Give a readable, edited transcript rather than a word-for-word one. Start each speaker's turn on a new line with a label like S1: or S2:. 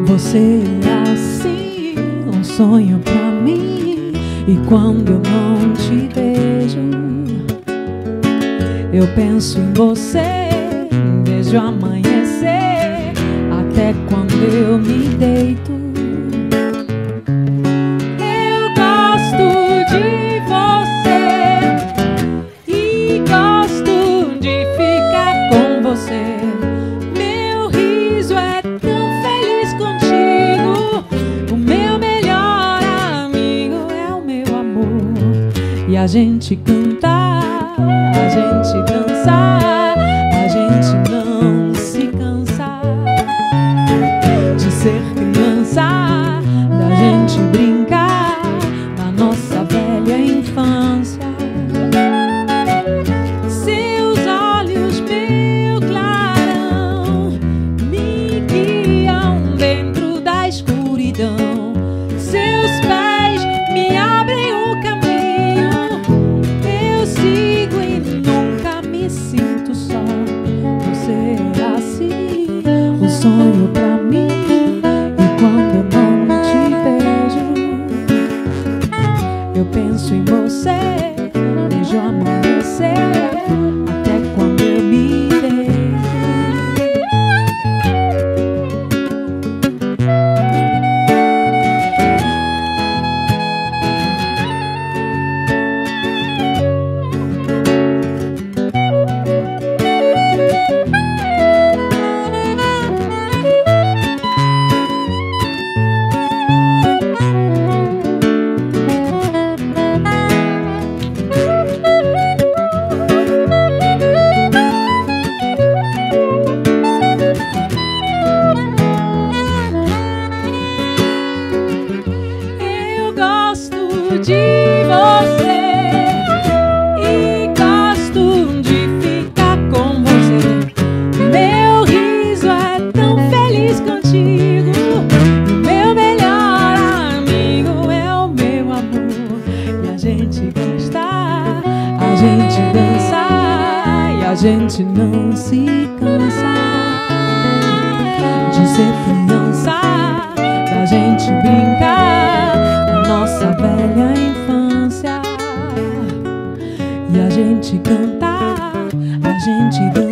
S1: Você é assim, um sonho pra mim. E quando eu não te vejo, eu penso em você desde o amanhecer até quando eu me deito. Eu gosto de você e gosto de ficar com você. Meu riso é tão feliz contigo. O meu melhor amigo é o meu amor. E a gente cantar, a gente dançar, a gente não se cansar de ser criança, da gente brincar na nossa velha infância. Seus olhos, meu clarão, me guiam dentro da escuridão. Seus pés me abrem o caminho. Eu sigo e nunca me sinto só. Você é assim, um sonho pra mim. E quando eu não te vejo, eu penso em você desde o amanhecer até quando eu me deito. De você e gosto de ficar com você. Meu riso é tão feliz contigo. Meu melhor amigo é o meu amor. E a gente gostar, a gente dançar e a gente não se cansar de ser criança, da gente brincar nossa velha infância. E a gente cantar, a gente dançar.